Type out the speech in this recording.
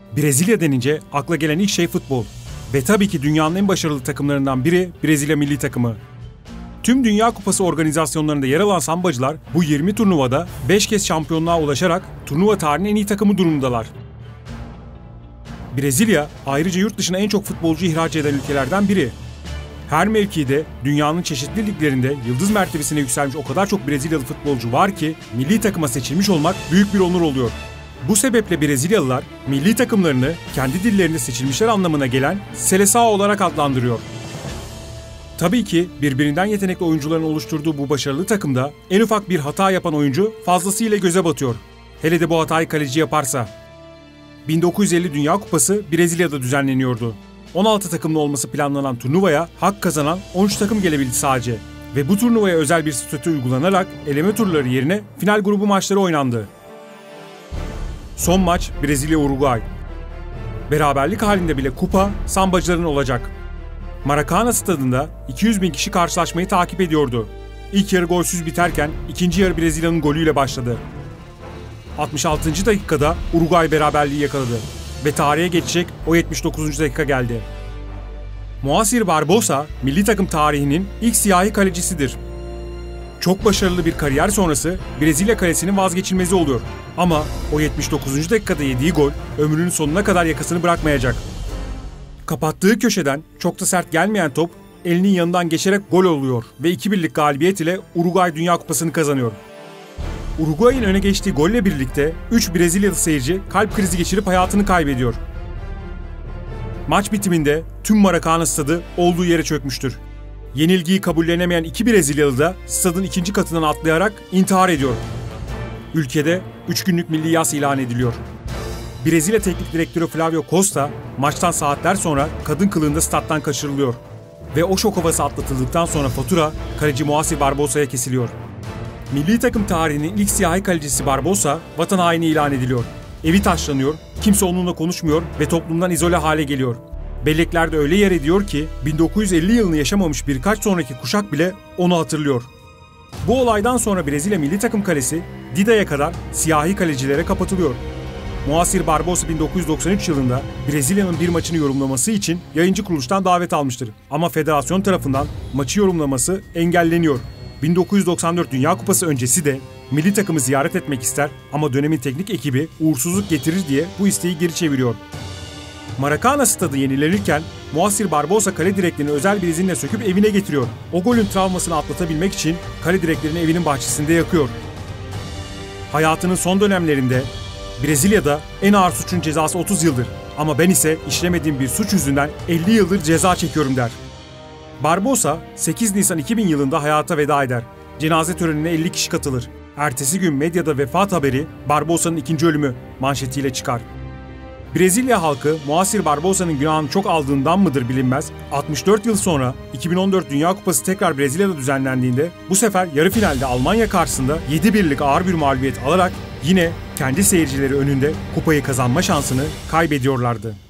Brezilya denince akla gelen ilk şey futbol. Ve tabii ki dünyanın en başarılı takımlarından biri Brezilya milli takımı. Tüm Dünya Kupası organizasyonlarında yer alan sambacılar bu 20 turnuvada 5 kez şampiyonluğa ulaşarak turnuva tarihinin en iyi takımı durumundalar. Brezilya ayrıca yurt dışına en çok futbolcu ihraç eden ülkelerden biri. Her mevkide dünyanın çeşitli liglerinde yıldız mertebesine yükselmiş o kadar çok Brezilyalı futbolcu var ki milli takıma seçilmiş olmak büyük bir onur oluyor. Bu sebeple Brezilyalılar milli takımlarını kendi dillerinde seçilmişler anlamına gelen Seleção olarak adlandırıyor. Tabii ki birbirinden yetenekli oyuncuların oluşturduğu bu başarılı takımda en ufak bir hata yapan oyuncu fazlasıyla göze batıyor. Hele de bu hatayı kaleci yaparsa. 1950 Dünya Kupası Brezilya'da düzenleniyordu. 16 takımlı olması planlanan turnuvaya hak kazanan 13 takım gelebildi sadece. Ve bu turnuvaya özel bir statü uygulanarak eleme turları yerine final grubu maçları oynandı. Son maç Brezilya-Uruguay. Beraberlik halinde bile kupa sambacıların olacak. Maracanã stadında 200.000 kişi karşılaşmayı takip ediyordu. İlk yarı golsüz biterken ikinci yarı Brezilya'nın golüyle başladı. 66. dakikada Uruguay beraberliği yakaladı ve tarihe geçecek o 79. dakika geldi. Moacir Barbosa, milli takım tarihinin ilk siyahi kalecisidir. Çok başarılı bir kariyer sonrası Brezilya kalesinin vazgeçilmezi oluyor. Ama o 79. dakikada yediği gol ömrünün sonuna kadar yakasını bırakmayacak. Kapattığı köşeden çok da sert gelmeyen top elinin yanından geçerek gol oluyor ve 2-1'lik galibiyet ile Uruguay Dünya Kupası'nı kazanıyor. Uruguay'ın öne geçtiği golle birlikte 3 Brezilyalı seyirci kalp krizi geçirip hayatını kaybediyor. Maç bitiminde tüm Maracanã stadı olduğu yere çökmüştür. Yenilgiyi kabullenemeyen 2 Brezilyalı da stadın ikinci katından atlayarak intihar ediyor. Ülkede 3 günlük milli yas ilan ediliyor. Brezilya Teknik Direktörü Flávio Costa maçtan saatler sonra kadın kılığında stat'tan kaçırılıyor. Ve o şok havası atlatıldıktan sonra fatura kaleci Moacir Barbosa'ya kesiliyor. Milli takım tarihinin ilk siyahi kalecisi Barbosa vatan haini ilan ediliyor. Evi taşlanıyor, kimse onunla konuşmuyor ve toplumdan izole hale geliyor. Belleklerde öyle yer ediyor ki 1950 yılını yaşamamış birkaç sonraki kuşak bile onu hatırlıyor. Bu olaydan sonra Brezilya milli takım kalesi Dida'ya kadar siyahi kalecilere kapatılıyor. Moacir Barbosa 1993 yılında Brezilya'nın bir maçını yorumlaması için yayıncı kuruluştan davet almıştır. Ama federasyon tarafından maçı yorumlaması engelleniyor. 1994 Dünya Kupası öncesi de milli takımı ziyaret etmek ister ama dönemin teknik ekibi uğursuzluk getirir diye bu isteği geri çeviriyor. Maracanã stadı yenilenirken Moacir Barbosa kale direklerini özel bir izinle söküp evine getiriyor. O golün travmasını atlatabilmek için kale direklerini evinin bahçesinde yakıyor. Hayatının son dönemlerinde Brezilya'da en ağır suçun cezası 30 yıldır ama ben ise işlemediğim bir suç yüzünden 50 yıldır ceza çekiyorum der. Barbosa 8 Nisan 2000 yılında hayata veda eder. Cenaze törenine 50 kişi katılır. Ertesi gün medyada vefat haberi Barbosa'nın ikinci ölümü manşetiyle çıkar. Brezilya halkı Moacir Barbosa'nın günahını çok aldığından mıdır bilinmez. 64 yıl sonra 2014 Dünya Kupası tekrar Brezilya'da düzenlendiğinde bu sefer yarı finalde Almanya karşısında 7-1'lik ağır bir mağlubiyet alarak yine kendi seyircileri önünde kupayı kazanma şansını kaybediyorlardı.